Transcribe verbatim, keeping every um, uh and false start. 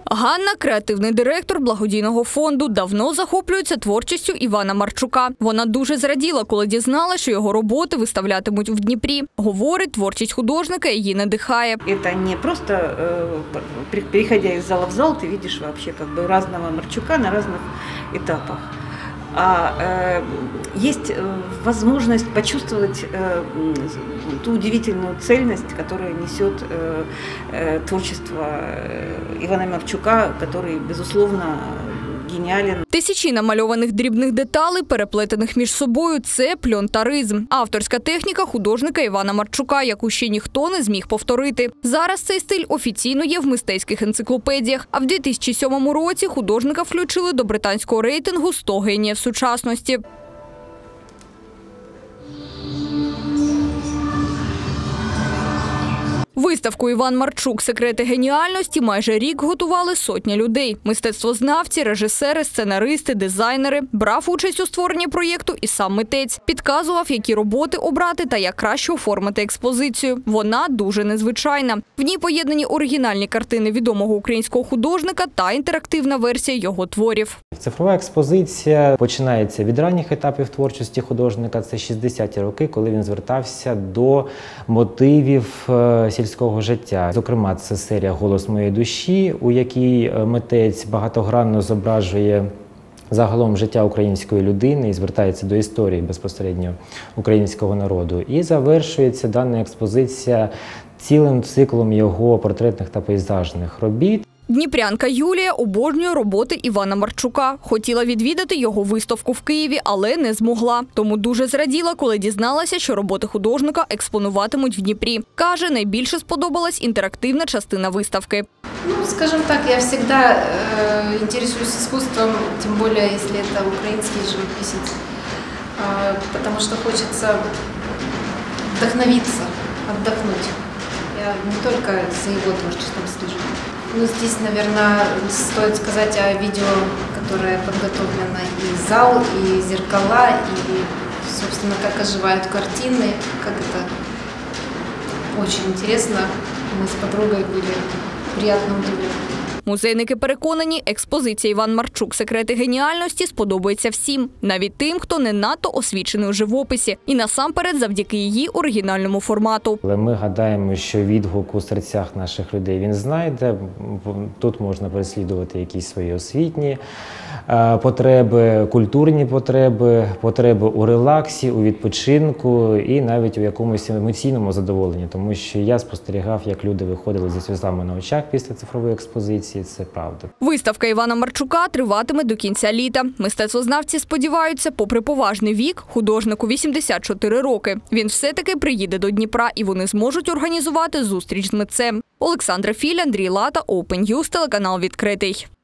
Ганна – креативний директор благодійного фонду. Давно захоплюється творчістю Івана Марчука. Вона дуже зраділа, коли дізналася, що його роботи виставлятимуть в Дніпрі. Говорить, творчість художника її надихає. Це не просто, переходя із зала в зал, ти бачиш вообще как бы разного Марчука на різних етапах. А э, есть э, возможность почувствовать э, ту удивительную цельность, которую несет э, э, творчество Ивана Марчука, который, безусловно, геніален. Тисячі намальованих дрібних деталей, переплетених між собою – це пльонтаризм. Авторська техніка художника Івана Марчука, яку ще ніхто не зміг повторити. Зараз цей стиль офіційно є в мистецьких енциклопедіях. А в дві тисячі сьомому році художника включили до британського рейтингу сто геніїв сучасності. Виставку «Іван Марчук. Секрети геніальності» майже рік готували сотні людей. Мистецтвознавці, режисери, сценаристи, дизайнери. Брав участь у створенні проєкту і сам митець. Підказував, які роботи обрати та як краще оформити експозицію. Вона дуже незвичайна. В ній поєднані оригінальні картини відомого українського художника та інтерактивна версія його творів. Цифрова експозиція починається від ранніх етапів творчості художника. Це шістдесяті роки, коли він звертався до мотивів сільського життя. Зокрема, це серія «Голос моєї душі», у якій митець багатогранно зображує загалом життя української людини і звертається до історії безпосередньо українського народу. І завершується дана експозиція цілим циклом його портретних та пейзажних робіт. Дніпрянка Юлія обожнює роботи Івана Марчука. Хотіла відвідати його виставку в Києві, але не змогла. Тому дуже зраділа, коли дізналася, що роботи художника експонуватимуть в Дніпрі. Каже, найбільше сподобалась інтерактивна частина виставки. Ну, скажем так, я всегда э, интересуюсь искусством, тем более, если это украинский живописец, э, потому что хочется вдохновиться, отдохнуть. Я не только за его творчеством слежу. Ну, здесь, наверное, стоит сказать о видео, которое подготовлено и зал, и зеркала, и, собственно, как оживают картины, как это очень интересно. Мы с подругой были приятно удивлені. Музейники переконані, експозиція «Іван Марчук. Секрети геніальності» сподобається всім. Навіть тим, хто не надто освічений у живописі. І насамперед завдяки її оригінальному формату. Але ми гадаємо, що відгук у серцях наших людей він знайде. Тут можна переслідувати якісь свої освітні потреби, культурні потреби, потреби у релаксі, у відпочинку і навіть у якомусь емоційному задоволенні. Тому що я спостерігав, як люди виходили зі сльозами на очах після цифрової експозиції. Це правда. Виставка Івана Марчука триватиме до кінця літа. Мистецтвознавці сподіваються, попри поважний вік, художнику вісімдесят чотири роки, він все-таки приїде до Дніпра і вони зможуть організувати зустріч з митцем. Олександра Філь, Андрій Лата, Open News, телеканал «Відкритий».